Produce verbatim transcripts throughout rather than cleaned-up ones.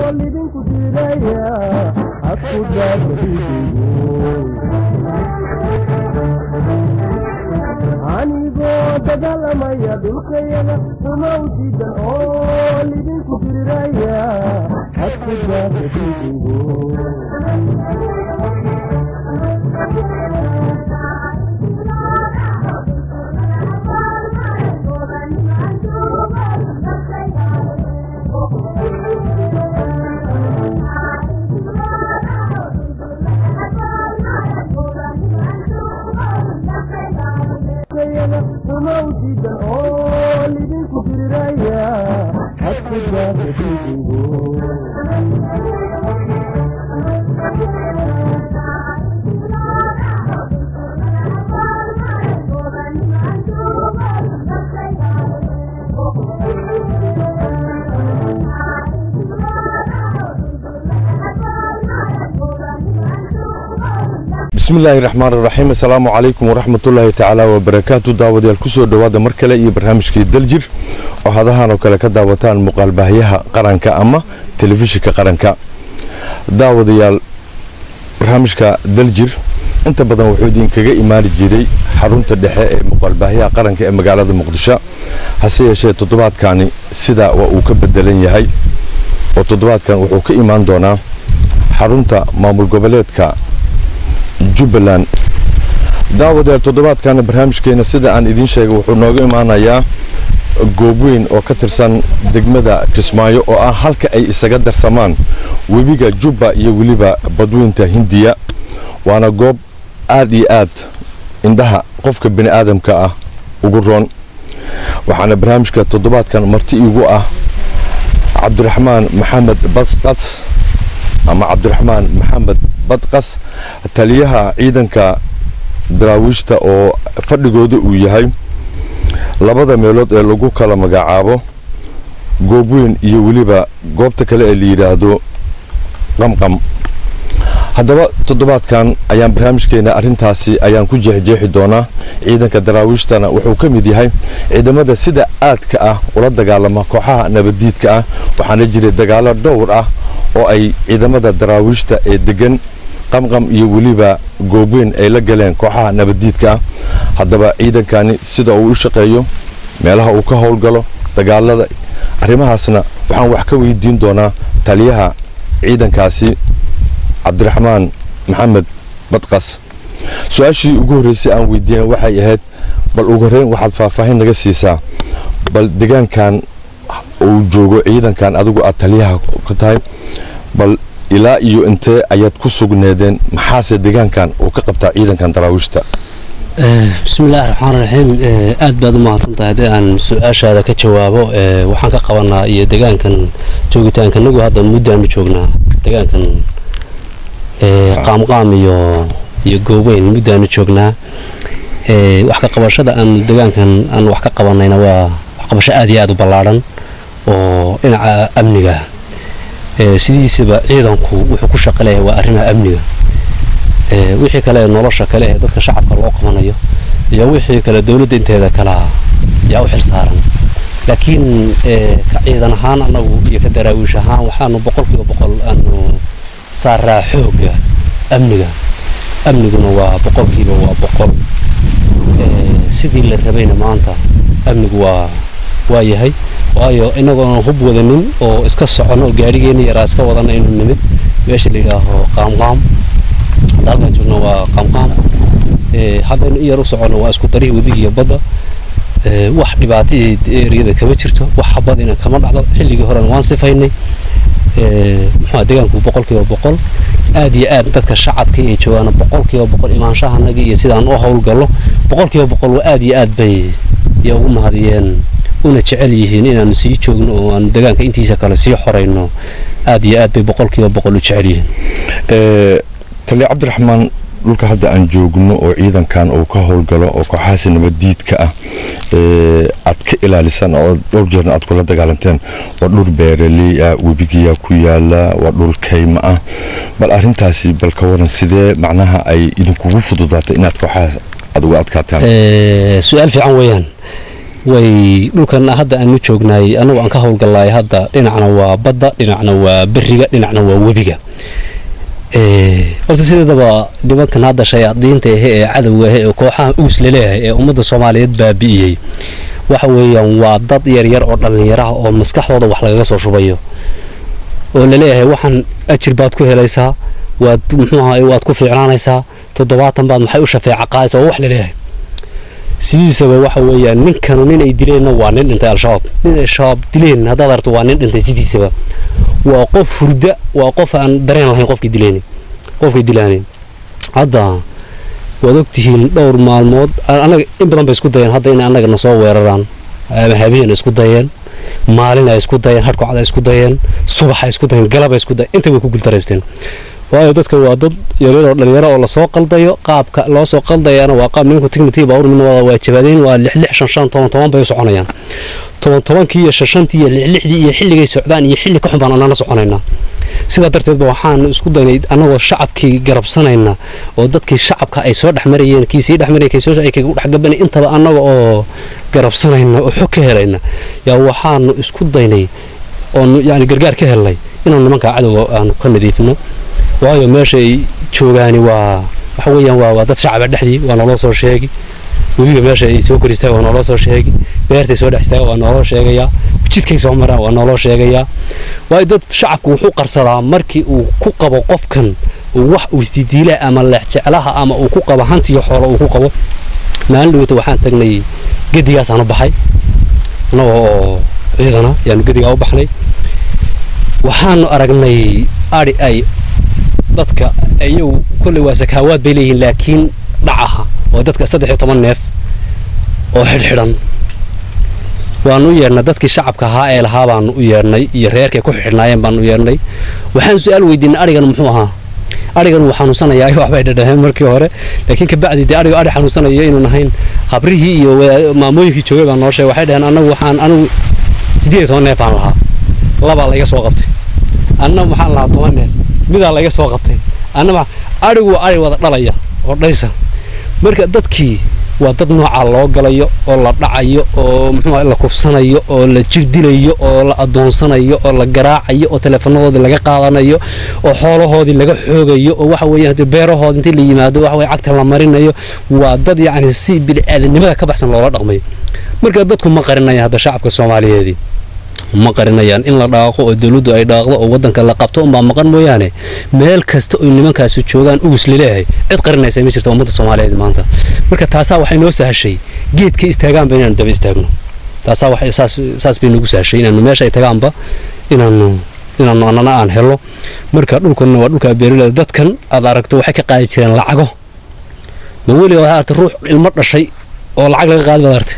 lidinku diidaya hadku daadaidiyo anigoo dagaalamaya dhulkayada uma ujiidan oo lidinku diriraya hadku daadaidiyo uma ujiidan oo lidinku diriraya hadku daadaidiyo بسم الله الرحمن الرحيم السلام عليكم ورحمة الله تعالى وبركاته داود يالكسو دواد مركلة إيه برنامج كي دلجر وهذا هانو كلا كداوتان مقالباهيها قرانكا أما تلفزيون قرانكا داود يال برنامج كا دلجر انت بدن وحودين كجا إيمان جدي حرونت الدحاء مقالباهيها قرانكا مقالة مقدشة هسيه شيء تطبعات كاني سدا وكبدلين يهي وتطبعات كان وحوك إيمان دونا حرونت مامور قبلات كا جبلان داود التضباط كان برنامجكينا سيدا عن إذن شيء وحنوغي معنا يا جوبين أو كترسان دقمدا كسمايو أو هالك أي إستقدر سمان وبيجا جوبا يوليبا بدوين تهندية وأنا جوب آدي آد عندها قفك بني آدم كأ وقرون وحنا برنامجك التضباط كان مرتي يوقع عبد الرحمن محمد بطقس أما عبد الرحمن محمد بدقس تليها عيدنك دراويشتا أو فردقود وياهي لبدا ميلود لوجو كلا مجاعبه جوبين يوليبا جوبت كلا اللي يرادو قم قم هذا تضبط كان أيام برنامج كنا أرنتاسي أيام كوجه جه دونا عيدنك دراويشتنا وحكم يديهاي عيد مدى سيدا آت كأ ولا دجال ما كحها نبديت كأ وحنجري دجال الدور أه oo ay ciidamada daraawishta ee degan qamqam iyo waliba goobeen ay la galeen kooxaha nabadiidka hadaba ciidankani sida uu u shaqeeyo meelaha uu ka howlgalo dagaalada arimahaasna waxaan wax ka weydiin doonaa taliyaha ciidankaasi Cabdiraxmaan Maxamed Badqas su'aashii ugu horeysay aan weydiin waxay ahayd bal ugu horeen waxaad faahfaahin naga siisaa bal deegaankan uu joogo ciidankan adigu aad taliyaha ka tahay bal ilaa iyo intee ayaad ku sugneedeen maxaase deegaankan uu ka qabtaa ciidankan daraawishta بسم الله الرحمن الرحيم aad baad u mahadsantahay hadii aan su'aashaada ka jawaabo waxaan ka qabanaa iyo deegaankan joogitaankanagu hadda muddo aan joognaa deegaankan ee qaamqaam iyo iyo goobeyn muddo aan joognaa ee wax ka qabashada aan deegaankan aan wax ka qabanayna waa wax qabasho aad iyo aad u ballaaran oo dhinaca amniga ee sidiisaba ciidanku wuxuu ku shaqaleeyaa waa arrimaha amniga ee wixii kale nolosha kale ee dadka shacabka loo qabanayo iyo wixii kale dawladda inteeda kala yaa u xilsaaran laakiin ee ka ciidan ahaan anagu iyo ka daraawiish ahaan waxaanu boqolkiiba boqol aanu saaraa xooga amniga amniguna waa boqolkiiba waa boqol ee sidii la rabayna maanta amnigu waa waa yahay waayo inagoo hub wadanin oo iska socono gaarigeena yar iska wadana inuu nimid meesha la yiraahdo qaamqaam dalka joogno waa qaamqaam ee hadda yar u socono waa isku dariiq webiga badda ee wax dhibaato eeriyada kama jirto wax xabadina kama dhacdo xilligii hore waan sifaynay ee maxaa deegaanku boqolkiiba boqol aad iyo aad dadka shacabka ee joogaan boqolkiiba boqol imaanshahanagi iyo sidaan u howlgalo boqolkiiba boqol waa aad iyo aad bay iyo ugu mahadiyeen una jecel yihiin inaanu sii joogno oo aan deegaanka intiisa kale sii xoreyno aad iyo aad bay boqolkiiba boqol u jecel yihiin ee tali Cabdiraxmaan dhulka hadda aan joogno oo ciidankan uu ka howlgalo oo kooxaha nabadiidka ah ee aad ka ilaalisan oo dhowr jeer aad kula dagaalanteen waa dhul beeraley ah webiga ku yaala waa dhul kayma ah bal arintaasi bal ka waran sidee macnaha ay idinku fududaatay inaad kooxaha aad uga adkaataan ee su'aal fiican weeyaan way dhulkan hadda aanu joognay anagu aan ka howlgalay hadda dhinacna waa badda dhinacna waa bariga dhinacna waa webiga ee horta sidaba nimankan hadda shayaadiinta ee cadawga ee kooxaha uus leeyahay ee ummadda Soomaaliyeed baabi'iyay waxa weeyaan waa dad yar yar oo dhalinyaro ah oo maskaxdooda wax laga soo shubayo oo leeyahay waxaan ajir baad ku helaysaa waad muxuu ahaa waad ku fiicnaanaysaa toddobaatan baad maxay u shafeeca qaadaysaa wax leeyahay sidiisaba waxa weeyaan ninkan nin ay dileena waa nin dhintay al-shabaab nin ay shabaab dileen hadda arto waa nin dhintay sidiisaba waa qof hurda waa qof aan dareen lahayn qofkii dileeni qofkii dilaaneen hadda waad ogtihiin dhowr maalmood anaga in badan bay isku dayeen hadda in anaga na soo weeraraan ama habeen isku dayeen maalin ay isku dayeen hadhku cad ay isku dayeen subax ay isku dayeen galab ay isku dayeen inta way ku gultareysteen waayo dadka waa dad yaryar oo dhalinyaro oo la soo qaldayo qaabka loo soo qaldayana waa qaab ninku tignitii baa urmin waa waajibaadeen waa lix lix shan shan toban toban bay soconayaan toban tobankii iyo shantii iyo lix lixdii iyo xilligay socdaan iyo xilli ka xun baan anana soconaynaa sida darteed waxaan isku daynay anagoo shacabkii garabsanayna oo dadkii shacabka ay soo dhaxmarayeen kii sii dhaxmarayay kii soo ay kaga dhaxgabanay intaba anaga oo garabsanayna oo xog ka helayna yaa waxaan isku daynay oo yaani gargaar ka helay inaan nimanka cadawga aan ka nadiifino waayo meesha ay joogaani waa waxa weeyaan waa dad shacab dhexdii waa naloo soo sheegay webiga meesha ay soo koristaa waa naloo soo sheegay beertay soo dhaxstaa waa naloo sheegaya jidkay soo maraan waa naloo sheegaya waa dad shacabku wuxuu qarsadaa markii uu ku qabo qofkan wax uu istidiila ama leex jeclaha ama uu ku qabo hantiyo xoolo uu ku qabo maalin dhawta waxaan tagnay gedigaas aan u baxay anagoo ciidana yaan gediga u baxnay waxaan aragnay ari ay dadka ayagu kulli waa sakaawaad bay leeyihiin laakiin dhacaha oo dadka saddex iyo toban neef oo xidhxidhan waan u yeernay dadkii shacabka ahaa ee lahaa baan u yeernay iyo reerkay ku xidhnaayeen baan u yeernay waxaan su'aal weydiinay arigan muxuu ahaa arigan wuu xanuunsanayaa waxbay dhadhaheen markii hore laakiin ka bacdi dee ariga ari xanuunsanayo inuu nahayn habrihii iyo maamooyinkii joogay baan noo sheegay waxay dhaheen anagu waxaan anigu siddeed iyo toban neef baan lahaa labaa la iga soo qabtay anna waxaan lahaa toban neef midaa la iga soo qabtay anna arigu waa ari wada dhalaya oo dhaysa marka dadkii waa dad nooca loo galayo oo la dhacayo oo muxuu la kufsanayo oo la jirdilayo oo la adoonsanayo oo la garaacayo oo teleefanadoodii laga qaadanayo oo xoolahoodii laga xoogayo oo waxa weeyaan beerahoodii intii la yimaado waxa weey cagta la marinayo waa dad yacni si bini'aadanimada ka baxsan loola dhaqmayo marka dadku ma qarinayaan hadda shacabka Soomaaliyeed ma qarinayaan in la dhaaqo oo dawladdu ay dhaaqdo oo wadanka la qabto uma maqan mooyaane meel kasta oo nimankaas joogaan ugus leeyahay cid qarinaysa ma jirto ummadda Soomaaliyeed maanta marka taasa waxay noo sahashay geedka istaagaan bayna daba istaagno taasa waxay saas saas bay nagu sahashay inaan meesha ay tagaanba inaan inaan anana aan helo marka dhulkan waa dhulka beeraleyda dadkan aad aragto waxay ka qaadi jireen lacago ma wali waxa ruux ilmo dhashay oo lacag laga qaadi badartay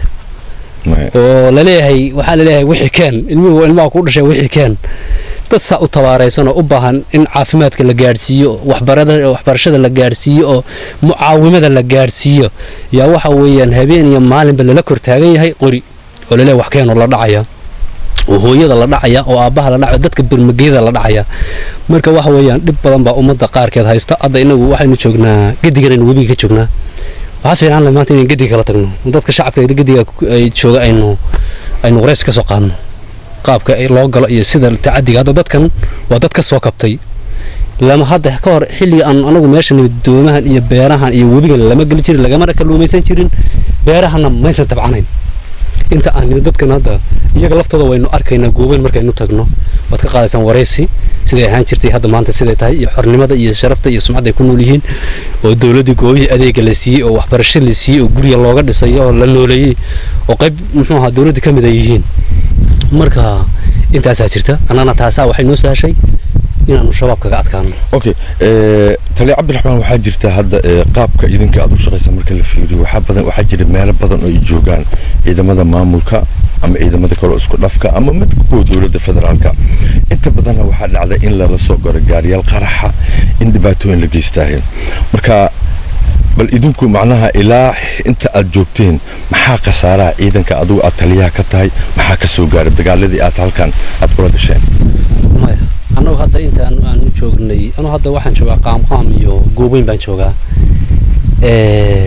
oo la leeyahay waxa la leeyahay wixii keen ilmuhu ilmaha ku dhashay wixii keen dad saa u tabaaraysan oo u baahan in caafimaadka la gaarsiiyo waxbarashada waxbarashada la gaarsiiyo oo mucaawimada la gaarsiiyo yaa waxa weeyaan habeen iyo maalinba la kor taagan yahay qori oo la leeyahay wax keen oo la dhacaya oo hooyada la dhacaya oo aabaha la dhacayo dadka birmageeda la dhacaya marka waxa weeyaan dib badan baa ummadda qaarkeed haysta hadda inagu waxaynu joognaa gedigan webiga ka joognaa waxa fiican la maanta in gediga kala tagno dadka shacabka ee gediga ay jooga aynu aynu qoreys ka soo qaadno qaabka ay loo galo iyo sida taadiga hadda dadkan waa dad ka soo kabtay lama hadda ka hor xilliga aan anagu meesha doomahan iyo beerahan iyo webiga lama gali jirin laga mar ka luumaysan jirin beerahana ma aysan tabcanayn inta aan dadkan hadda iyaga laftooda waynu arkaynaa gooban markaynu tagno wad ka qaadaysan wareysi sidii ahaan jirtay hadda maanta sidii tahay iyo xornimada iyo sharafta iyo sumcadda ay ku nool yihiin oo dawladdu goobihii adeega la siiyay oo waxbarasho la siiyay oo guriga looga dhisay oo la nooleeyay oo qayb muxuu ahaa dawladda ka mid ah yihiin marka intaas jirta anana taasa waxay noo sahashay inaanu shabaab kaga adkaano okay ee tali Cabdiraxmaan waxa jirta hadda qaabka idinka aad u shaqaysan marka la fiiriyo waxa badan waxa jira meelo badan oo ay joogaan ciidamada maamulka ama ciidamada kale isku dhafka ama mid kuwa dawladda federaalka inta badan waxa dhacday in la soo garo gaariyaal qaraxa in dhibaatooyin la geystaan marka bal idinku macnaha ilaa inta aad joogteen maxaa qasaaraha ciidanka adigu aad taliyaha ka tahay maxaa ka soo gaaray dagaaladii aad halkan aad kula gasheen maya anagu hadda inta aan joognay anagu hadda waxaan joogaa qaam qaam iyo goobayn baan joogaa ee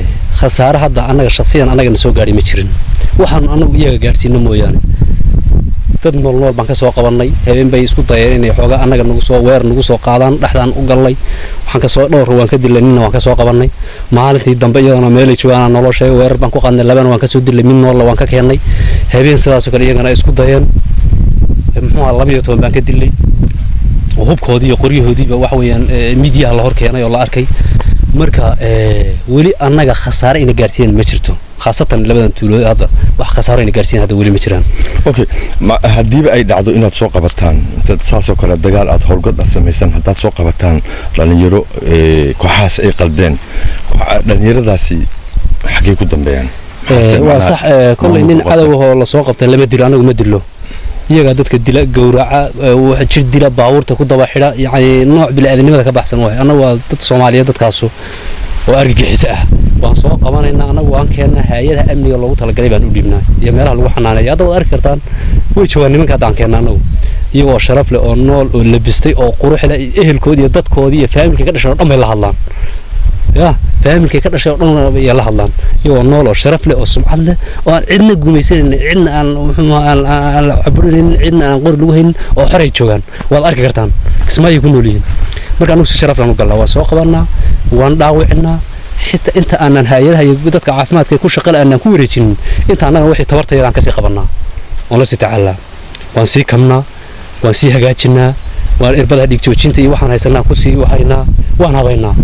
khasaare hadda annaga shakhsiyan annaga na soo gaadhay ma jirin waxaan annagu iyaga gaadhsiino mooyaane dad nool nool baan ka soo qabannay habeen bay isku dayeen inay xoogaa annaga nagu soo weer nagu soo qaadaan dhexdaan u gallay waxaan ka soo dhowr waan ka dilay midna waan ka soo qabannay maalintii dambe iyadana meelay joogaan nolol sheegay weerar baan ku qaadnay labana waan ka soo dilay mid noolla waan ka keennay habeen sidaasoo kale iyagana isku dayeen muxuu ahaa laba iyo toban baan ka dilay oo hubkoodii iyo qoryahoodiiba wax weeyaan miidiyaha la hor keenay oo la arkay marka weli annaga khasaare ina gaarsiiyeen ma jirto khaasatan labadan tuulood hadda wax khasaare ina gaarsiiyeen hadda weli ma jiraan okay haddiiba ay dhacdo inaad soo qabataan saasoo kale dagaal aad howlgad aad samaysan haddaad soo qabataan dhalinyaro kooxahaas ay qaldeen dhalinyaradaasi xaggee ku dambeeyaan waa sax kolley nin cadowahoo lasoo qabtay lama dilo anagu ma dilo iyagaa dadka dila gowraca jir dila baabuurta ku daba xidha yani nooc bili-aadanimada ka baxsan waay annagu waa dad soomaaliyeed dadkaasu oo argagixiso ah waan soo qabanaynaa annagu waan keennaa hay-adaha amniga loogu talagalay baan u dhiibnaa iyo meelaha lagu xanaaneeya hadda waad arki kartaan way joogaan nimanka haddaan keennaa annagu iyagoo sharaf leh oo nool oo labistay oo qurux leh ehelkoodii iyo dadkoodii iyo faamilkii ka dhashay oo dhan bay la hadlaan ya faamilkii ka dhashay oo dhan bay la hadlaan iyagoo nool oo sharaf leh oo sumcad leh oo aan cidna gumaysanaynin cidna aan aan la caburinaynin cidna aan qori lagu haynin oo xoray joogaan waad arki kartaan kismaayay ku nool yihiin marka anigu si sharaf leh u galnaa waan soo qabannaa waan dhaawicinaa xitaa inta aanan hay-adaha iyo dadka caafimaadka ku shaqale aanan ku wareejinin inta annaga wixii tabartayada aan kasii qabannaa oon la sii tacaalaa waan sii kabnaa waan sii hagaajinaa waan irbadaha dhiig joojinta iyo waxaan haysanaa kusii haynaa waan habaynaa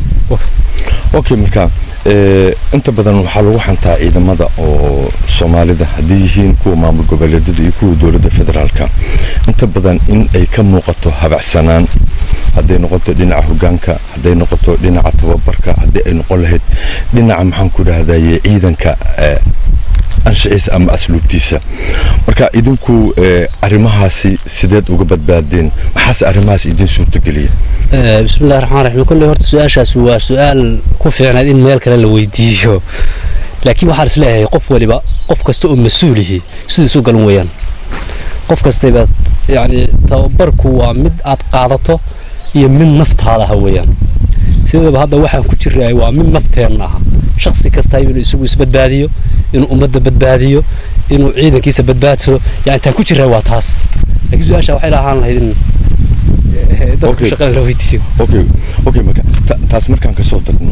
okay marka inta badan waxaa lagu xantaa ciidamada oo soomaalida haddii yihiin kuwa maamul goboleedyada iyo kuwa dowladda federaalka inta badan in ay ka muuqato habacsanaan hadday noqoto dhinaca hoggaanka hadday noqoto dhinaca tababarka haddii ay noqon lahayd dhinaca maxaan ku dhahdaye ciidanka anshaciisa ama asluubtiisa marka idinku arrimahaasi sideed uga badbaadeen maxaase arrimahaas idin suurtageliya bismillahi raxmaan raxiim kolley horta su-aashaas waa su-aal ku fiicnaad in meel kale la weydiiyo laakiin waxaan is leeyahay qof waliba qof kasta oo mas-uulihi siduu isu galan weeyaan qof kastayba yacni tababarku waa mid aad qaadato iyo mid naftaada aha weeyaan sidaba hadda waxaan ku jiraay waa mid nafteenna aha shakhsi kasta inuu isugu isbadbaadiyo inuu ummadda badbaadiyo inuu ciidankiisa badbaadsado yani taan ku jiraa waa taas laakiin su-aasha waxay lahaan lahayd in dadku shaqada la weydiiyo okay okay marka taas markaan ka soo tagno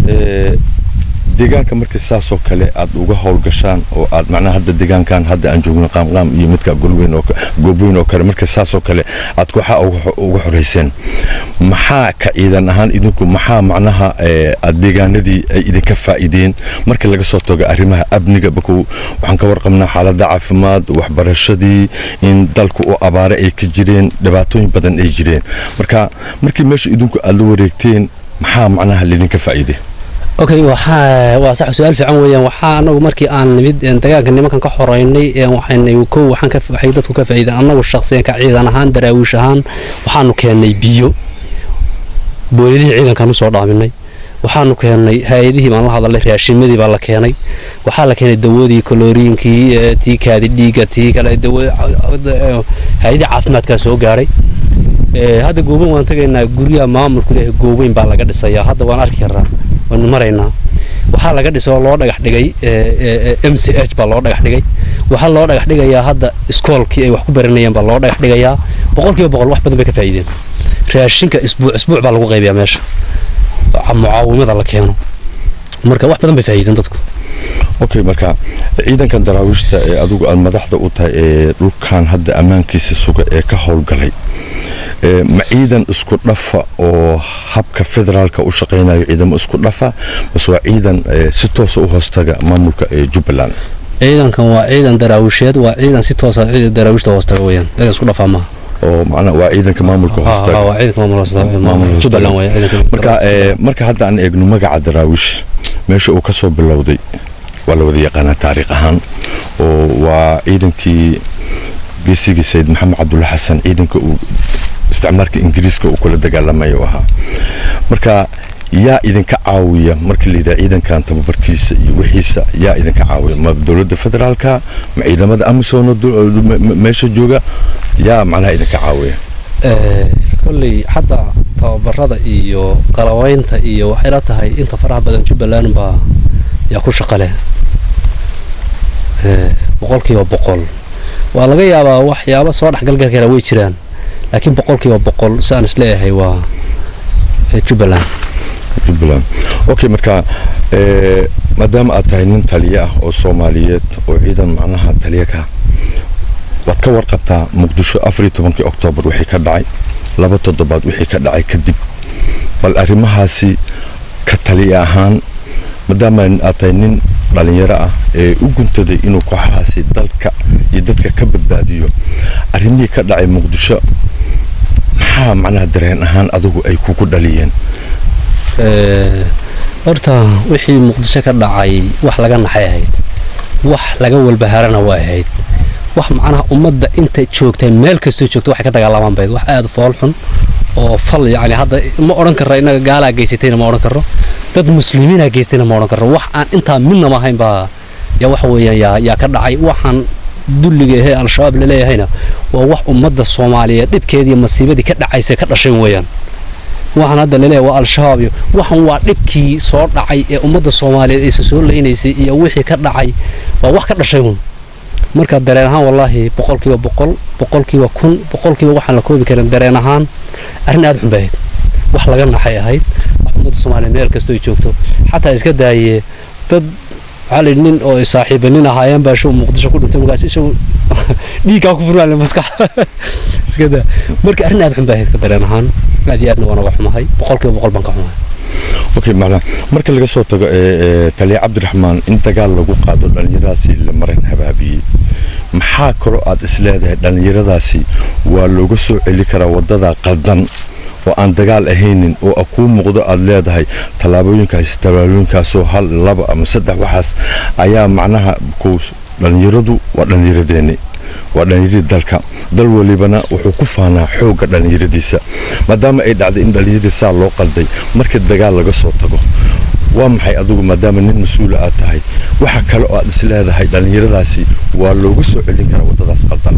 deegaanka markii saasoo kale aad uga howlgashaan oo aad macnaha hadda deegaankan hadda aan joogno qaamqaam iyo midka golweyn oo goobweyn oo kale markii saasoo kale aad kooxa uga xoreyseen maxaa ka ciidan ahaan idinku maxaa macnaha aad deegaanadii ay idinka faa'iideen markii laga soo tago arrimaha amniga baku waxaan ka warqabnaa xaaladda caafimaad waxbarashadii in dalku u abaare ay ka jireen dhibaatooyin badan ay jireen marka markii meesha idinku aad la wareegteen maxaa macnaha lidinka faa'iidey okay waxa waa sax su'aal fiican weeyaan waxa anagu markii aan nimid dagaalka nimankan ka xoreynay waxaanay ko waxaan ka waxay dadku ka faa'iideen anagu shakhsiyan ka ciidan ahaan daraawiish ahaan waxaanu keenay biyo booyadii ciidankan soo dhaaminay waxaanu keenay hay'adihii baan la hadalay raashimadii baa la keenay waxaa la keenay dawadii kalooriinkii tii kaadi dhiiga tii kale dawada hay'adii caafimaadka soo gaaray hadda gooban waan tagaynaa guriga maamulku leeyahay gooban baa laga dhisayaa hadda waan arki karaa waan maraynaa waxaa laga dhisay oo loo dhagax dhigay M C H baa loo dhagax dhigay waxaa loo dhagax dhigayaa hadda iskoolkii ay wax ku baranayeen baa loo dhagax dhigayaa boqolkiiba boqol wax badan bay ka faa'iideen raashinka isbuuc isbuuc baa lagu qaybiyaa meesha mucaawimada la keeno marka wax badan bay faa'iideen dadku okay marka ciidankan daraawiishta ee adigu aad madaxda u tahay ee dhulkan hadda ammaankiisa suga ee ka howlgalay ma ciidan isku dhafa oo habka federaalka u shaqeynayo ciidamo isku dhafa bas waa ciidan si toos ah u hoostaga maamulka ee Jubbaland ciidankan waa ciidan daraawisheed waa ciidan si toos ah daraawiishta hoostaga weeyaan ciidan isku dhafa ma oo macna waa ciidanka maamulka hoostaga waa ciidanka maamulka hoostaga maamulka Jubbaland waa ciidanka marka marka hadda aan eegno magaca daraawish meesha uu ka soo bilowday wala wada yaqaan taariikh ahaan oo waa ciidankii geesiga Sayid Maxamed Cabdulla Xasan ciidanka uu isticmaalka Ingiriiska uu kula dagaalamay oo ahaa marka yaa idinka caawiya markii la yiraahdo ciidankan tababarkiisa iyo wixiisa yaa idinka caawiya ma dawladda federaalka ma ciidamada amisom meesha jooga yaa macnaha idinka caawiya ee كل حتى tababarada iyo qalawaynta iyo waxay la tahay inta faraha badan Jubbaland ba yaa ku shaqale ee boqolkiiba boqol waa laga yaabaa waxyaabo soo dhax galgal kara way jiraan laakiin boqolkiiba boqol saan isleeyahay waa Jubbaland Jubbaland okay marka ee maadaama aad tahay nin taliye ah oo Soomaaliyeed oo ciidan macnaha taliye ka wad ka warqabtaa Muqdisho afar iyo tobankii Oktoobar wixii ka dhacay laba toddobaad wixii ka dhacay kadib bal arrimahaasi ka taliye ahaan maadaama aad tahay nin dhalinyaro ah ee u guntaday inuu kooxahaasi dalka iyo dadka ka badbaadiyo arrimihii ka dhacay Muqdisho maxaa macnaha dareen ahaan adigu ay kugu dhaliyeen ee horta wixii Muqdisho ka dhacay wax laga naxay wax laga walbahaarana waa ahayd wax macnaha ummadda inta joogtay meel kasta joogto wax ka dagaalamaan bay wax aad fool xun oo fal yaani hadda ma oran karo inaga gaala geysatayna ma oran karo dad muslimiina geystayna ma oran karo wax aan inta midna ma ahayn ba ya wax weeyaan ya ya ka dhacay waxaan dulliga ee al-shabaab la leeyahayna waa wax ummadda Soomaaliyeed dibkeedii masiibadii ka dhacaysay ka dhashay weeyaan waxaan hadda leeyahay waa al-shabaab waxaan waa dibkii soo dhacay ee ummadda Soomaaliyeed ay soo leenaysay iyo wixii ka dhacay waa wax ka dhashay marka dareen ahaan wallahi boqolkiiba boqol boqolkiiba kun boqolkiiba waxaan la koobi karin dareen ahaan arrin aad xun bayd wax laga naxay ahayd ummadda Soomaaliyeed meel kasta ay joogto xataa iska daayay dad hal nin oo saaxiibanin ahaayeen baa shuu Muqdisho ku dhintay markaas isoo dhiiga ku furaan maskax iska daa marka arrin aad xun bayd dareen ahaan aad iyo aadna waan uga xumahay boqolkiiba boqol baan ka xumahay okay macna marka laga soo tago ee taliye Cabdiraxmaan in dagaal lagu qaado dhalinyaradaasi la marin habaabiye maxaa kale aad isleedahay dhalinyaradaasi waa looga soo celi karaa wadada qaldan oo aan dagaal ahaynin oo ku muuqdo aad leedahay talaabooyinkaas talaabooyinkaas oo hal laba ama saddex waxaas ayaa macnaha ku dhalinyaradu waa dhalinyaradeenii waa dhalinyarada dalka dal walibana wuxuu ku faanaa xooga dhalinyaradiisa maadaama ay dhacday in dhalinyaradiisa loo qalday markii dagaal laga soo tago waa maxay adigu maadaama nin mas'uul ah tahay waxa kale oo aad isleedahay dhalinyaradaasi waa looga soo celin karaa wadadaas qaldan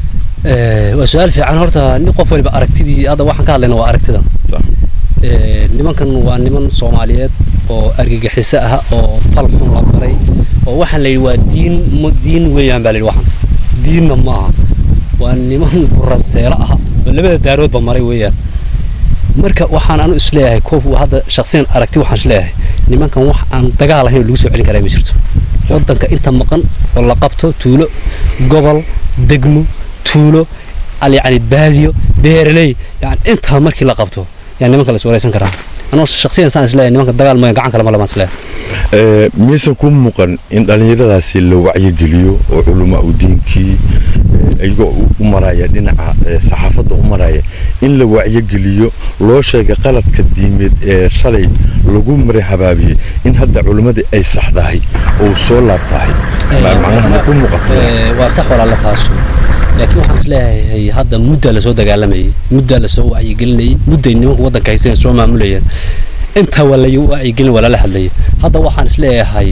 ee waa su'aal fiican horta nin qof waliba aragtidii hada waxaan ka hadlaynaa waa aragtida sax ee nimankan waa niman Soomaaliyeed oo argagixisa ah oo fal xun la baray oo waxaan leeyahay waa diin diin weeyaan baa leeyahay waxaan diinna ma waa niman raseela ah labada daarood ba maray weeyaan marka waxaan aanu isleeyahay koof hadda shakhsiyan aragti waxaan isleeyahay nimankan wax aan dagaal ahayn lagu soo celin karaa ma jirto wadanka inta maqan oo la qabto tuulo gobol degmo tuulo ali yani baadiyo beerley yani inta markii la qabto yani nimanka la soo wareysan karaa anoo shakhsiyan saan isleeyahay nimanka dagaal ma gacan kale ma lama isleeyahay ee miisan ku muuqan in dhalinyaradaasi la wacyi geliyo oo culimo u diinkii ayagoo u maraya dhinaca saxaafadda u maraya in la wacyi geliyo loo sheegay qaladka diimeed ee shalay lagu maray habaabiye in hadda culimada ay saxdahay oo soo laabtahay macnaha ku muuqato waa sax wala la taaso laakiin waxaan isleeyahay hadda muddo la soo dagaalamay muddo la soo wacyi gelinay muddo nimanka wadanka haysan soo maamulayeen inta wala yu wacyi gelin wala la hadlay hadda waxaan isleeyahay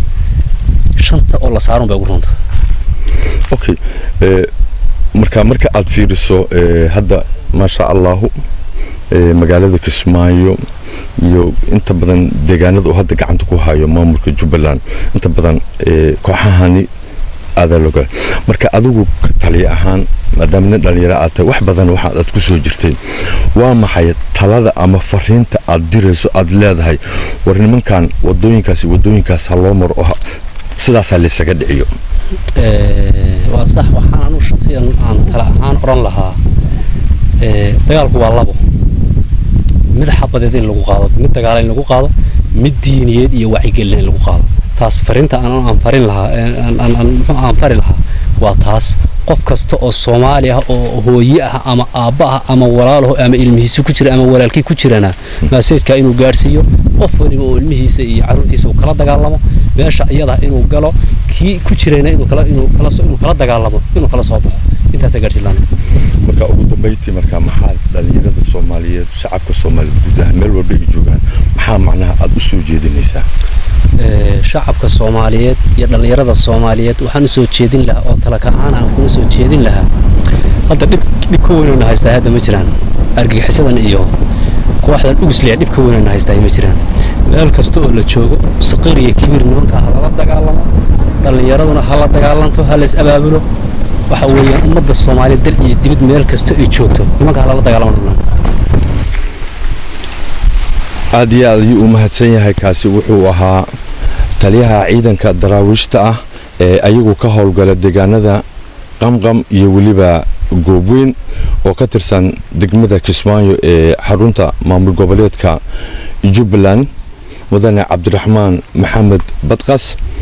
shanta oo la saaran bay ugu runta okay ee marka marka aad fiiriso ee hadda ma sha Allah ee magaalada Kismaayo iyo inta badan deegaanada oo hadda gacanta ku hayo maamulka Jubbaland inta badan ee kooxahani aada loga marka adigu taliye ahaan maadaama dhalinyaro aad wax badan waxa aad ku soo jirtay waa maxay talada ama fariinta aad dirayso aad leedahay war nimankan wadooyinkaas wadooyinkaas loo maro sidaas la isaga dhiciyo ee waa sax waxaan anu shakhsiyan aan tala ahaan oran lahaa ee dagaalku waa labo mid xabadeed in lagu qaado mid dagaal in lagu qaado mid diiniyeed iyo wacyi gelin lagu qaado taas fariinta aan aan farin lahaa aan aan aan farin lahaa waa taas qof kasta oo Soomaali ah oo hooyo ah ama aabba ah ama walaalo ama ilmihiisa ku jira ama walaalkii ku jirana message-ka inuu gaarsiiyo qof waliba oo ilmihiisa iyo carruurtiisa kala dagaalamo meesha iyada inuu galo kii ku jirayna inuu kala inuu kala soo inuu kala dagaalamo inuu kala soo baxo intaas gaarsiilaan marka ugu dambeeytii marka maxaa dhalinyarada Soomaaliyeed shacabka Soomaaliyeed gudaha meel walba ay joogaan maxaa macnaha aad u soo jeedinaysaa ee shacabka Soomaaliyeed iyo dhalinyarada Soomaaliyeed waxaan soo jeedin lahaa oo tala ka aan aan ku soo jeedin lahaa hadda dib dib ku weyn oo haysta hadda ma jiraan argagixisadan iyo kooxdan ugusliya dhibka weynana haystaa ma jiraan meel kasta oo la joogo saqiir iyo kibiir nimanka hala dagaalamo dhalinyaraduna hala dagaalanto hala is abaabulo waxa weeyaan ummadda Soomaaliyeed dal iyo dibad meel kasta ay joogto nimanka hala dagaalamo aad iyo aad u mahadsan yahay kaasi wuxuu ahaa taliyaha ciidanka daraawiishta ah ee ayagu ka howlgala deegaanada qamqam iyo waliba goobweyn oo ka tirsan degmada Kismaayo ee xarunta maamul goboleedka Jubbaland mudane Cabdiraxmaan Maxamed Badqas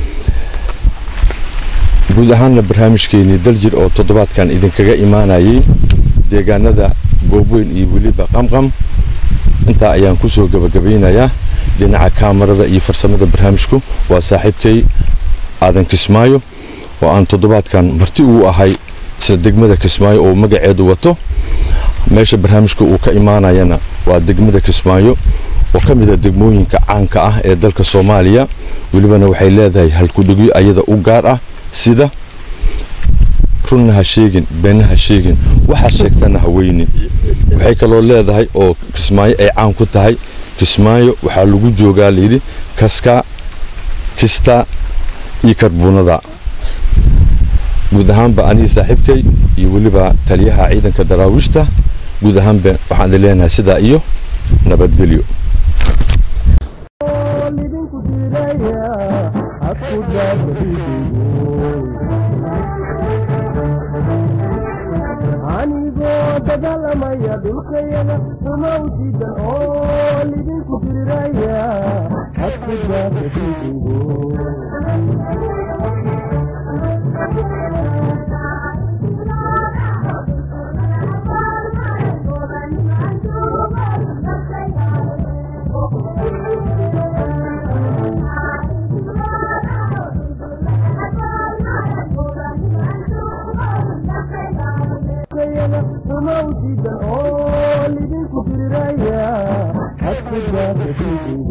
guud ahaan barnaamijkeeni daljir oo toddobaadkan idinkaga imaanayay deegaanada goobweyn iyo waliba qamqam inta ayaan ku soo gabagabeynayaa dhinaca kaamarada iyo farsamada barnaamijku waa saaxiibkay aadan Kismaayo oo aan toddobaadkan marti uu ahay isla degmada Kismaayo oo magaceedu wato meesha barnaamijku uu ka imaanayana waa degmada Kismaayo oo kamid ah degmooyinka caanka ah ee dalka Soomaaliya walibana waxay leedahay hal ku dhigi ayada u gaar ah sida runnaha sheegin beenaha sheegin waxa sheegtana haweenin waxay kaloo leedahay oo Kismaayo ay caan ku tahay Kismaayo waxa lagu joogaa leeydi kaska kista iyo karbonada guud ahaanba aniga saaxiibkay iyo waliba taliyaha ciidanka daraawiishta guud ahaanba waxaan leenahay sida iyo nabadgelyo dagaalamaya dhulkayada uma ujiidan oo lidinku diriraya hadkudaakadiigo uma ujiidan oo lidinku diriraya hadkudaakadiigo